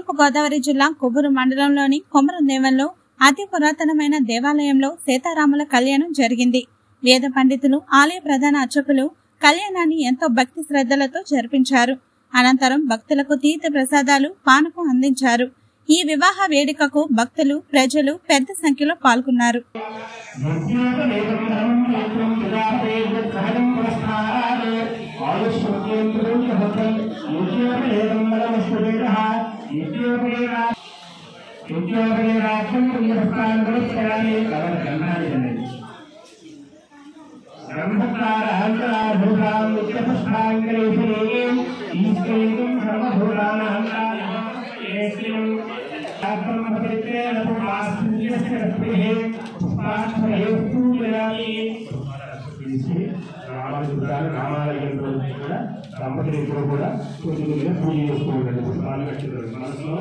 తూర్పు గోదావరి జిల్లా కొవ్వూరు మండలంలోని కొమరందేవంలో అతి పురాతనమైన దేవాలయంలో సీతారాముల కళ్యాణం జరిగింది. వేద పండితులు, ఆలయ ప్రధాన అర్చకులు కళ్యాణాన్ని ఎంతో భక్తి శ్రద్ధలతో జరిపించారు. అనంతరం భక్తులకు తీర్థ ప్రసాదాలు, పానకం అందించారు. ఈ వివాహ వేడుకకు భక్తులు, ప్రజలు పెద్ద సంఖ్యలో పాల్గొన్నారు. దంపతులు కూడా పూజ చేసుకోవాలి. పుష్పాలు కట్టారు. మనసులో